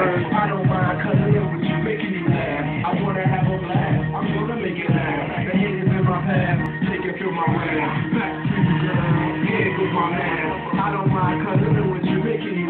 I don't mind cuddling with you, making you laugh. I wanna have a blast, I'm gonna make it laugh. The haters in my path, they can feel my wrath. Back to you, girl, here goes my man. I don't mind cuddling with you, making you